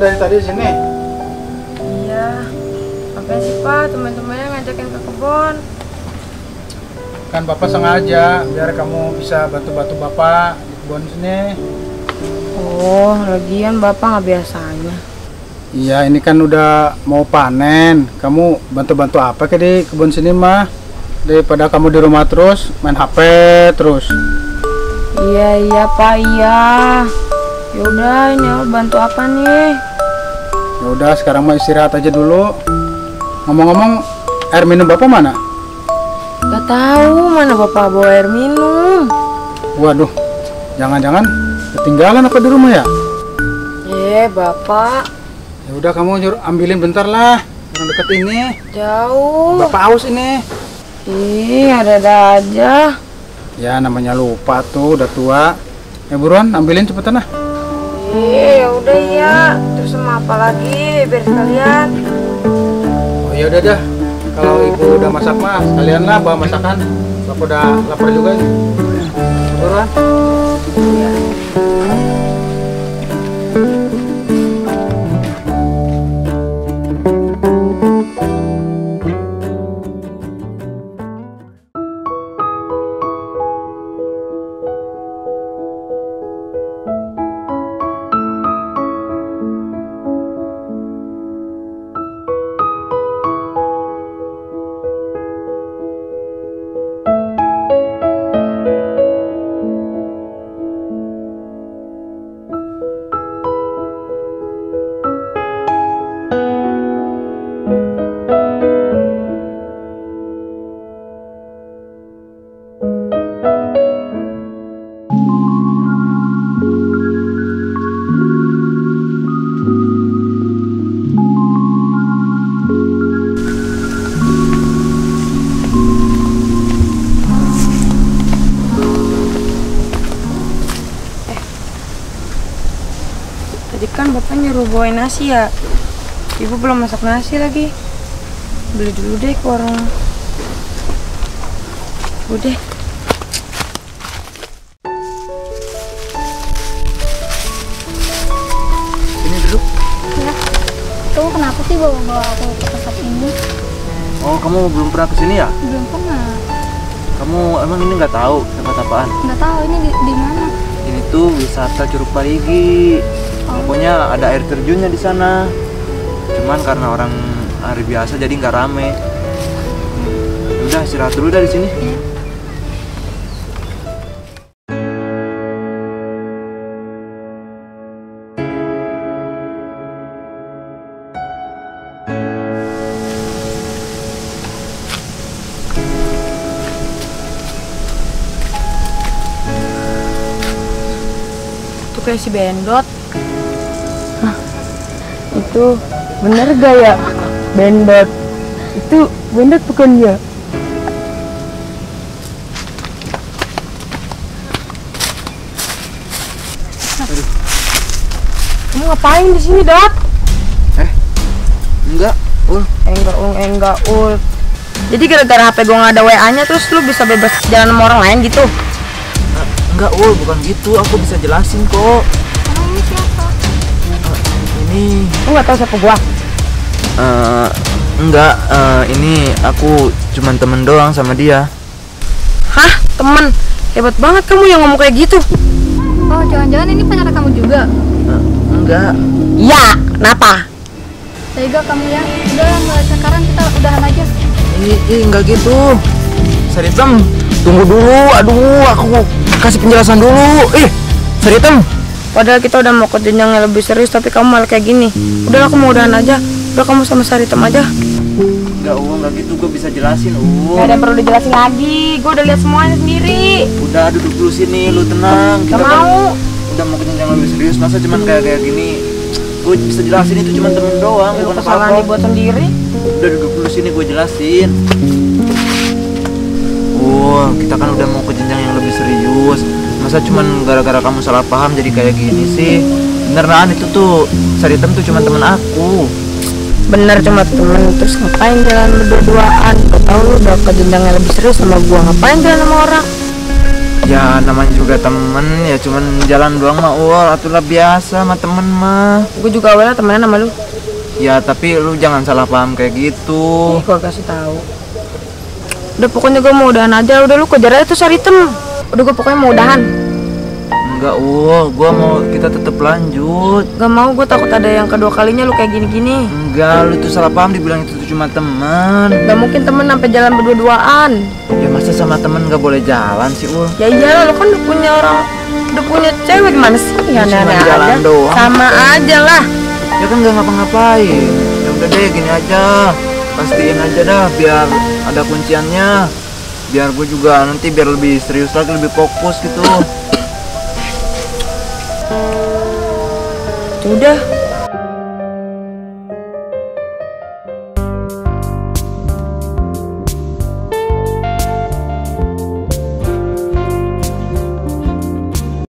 dari tadi di sini? Iya. Apa sih Pak, teman-temannya ngajakin ke kebun? Kan Bapak sengaja biar kamu bisa bantu-bantu Bapak di kebun sini. Oh, lagian Bapak nggak biasanya. Iya, ini kan udah mau panen. Kamu bantu-bantu apa ke di kebun sini mah? Daripada kamu di rumah terus main HP terus. Iya Pak, iya. Yaudah, ini aku bantu apa nih? Ya udah, sekarang mah istirahat aja dulu. Ngomong-ngomong, air minum Bapak mana? Gak tahu mana Bapak bawa air minum. Waduh, jangan-jangan ketinggalan apa di rumah ya? Bapak. Ya udah, kamu ambilin bentar lah. Yang deket ini. Jauh. Bapak haus ini. Ih, ada aja. Ya namanya lupa tuh, udah tua. Ya buruan, ambilin cepetan lah. Ya udah ya. Terus sama apa lagi? Biar sekalian. Oh ya udah dah. Kalau ibu udah masak mah, sekalian lah bawa masakan. Bapak udah lapar juga nih. Buruan. Iya. Tadi kan Bapak nyuruh bawain nasi ya. Ibu belum masak nasi lagi. Beli dulu deh ke warung. Udah. Ini duduk. Ya, kamu kenapa sih bawa aku ke tempat ini? Oh, kamu belum pernah kesini ya? Belum pernah. Kamu emang ini nggak tahu tempat apaan? Nggak tahu ini di mana. Ini tuh wisata Curug Parigi. Pokoknya ada air terjunnya di sana. Cuman karena orang hari biasa jadi nggak rame. Udah istirahat dulu dari sini. Ya. Itu kayak si Bendot. Itu bener gak ya? Bendot. Itu Bendot bukan ya? Kamu ngapain di sini, Dot? Enggak, Enggak, Ul. Jadi gara-gara HP gue nggak ada WA-nya terus lu bisa bebas jalan sama orang lain gitu? enggak, bukan gitu. Aku bisa jelasin kok. Emang ini siapa? Ini, Lu nggak tahu siapa gua? enggak. Ini aku cuman temen doang sama dia. Hah? Temen? Hebat banget kamu yang ngomong kayak gitu. Oh, jangan-jangan ini pacar kamu juga? Enggak. Ya, kenapa? Tega kamu ya. Udah, mulai sekarang kita udahan aja. Enggak gitu. Saritem, tunggu dulu. Aduh, aku kasih penjelasan dulu. Saritem. Padahal kita udah mau ke jenjang yang lebih serius tapi kamu malah kayak gini. Udah aku mau udahan aja. Udah kamu sama Saritem aja. Enggak gitu. Gue bisa jelasin, Gak ada yang perlu dijelasin lagi. Gue udah lihat semuanya sendiri. Udah duduk dulu sini, lu tenang. Gak mau. Udah mau ke jenjang lebih serius, masa cuman kayak gini. Gue bisa jelasin itu cuman temen doang, Itu bukan kesalahan apa-apa. dibuat sendiri. Udah duduk dulu sini, gue jelasin. Kita kan udah mau ke jenjang yang lebih serius. Masa cuman gara-gara kamu salah paham jadi kayak gini sih? Beneran itu tuh Saritem tuh cuman temen aku. Bener cuma temen. Terus ngapain jalan berdua-duaan? Gak tau lu udah ke jenjang yang lebih serius sama gua. Ngapain jalan sama orang? Ya namanya juga temen, ya cuman jalan doang mah Ul, atulah biasa sama temen mah. Gue juga awalnya temenan sama lu. Ya tapi lu jangan salah paham kayak gitu. Gue kasih tahu. Udah pokoknya gue mau udahan aja. Udah lu kejar aja tuh Saritem. Udah gue pokoknya mau udahan. Enggak Ul, gua mau kita tetap lanjut. Gak mau, gue takut ada yang kedua kalinya lu kayak gini-gini. Enggak, lu tuh salah paham dibilang itu tuh cuma teman. Gak mungkin temen sampai jalan berdua-duaan. Ya masa sama temen gak boleh jalan sih Ul? Ya iyalah, lu kan udah punya orang, udah punya cewek, gimana sih? Ya Cuma aneh-aneh jalan aja. doang. Sama aja lah. Ya kan gak ngapa-ngapain. Ya udah deh gini aja, pastiin aja dah biar ada kunciannya. Biar gue juga nanti biar lebih serius lagi, lebih fokus gitu. Udah,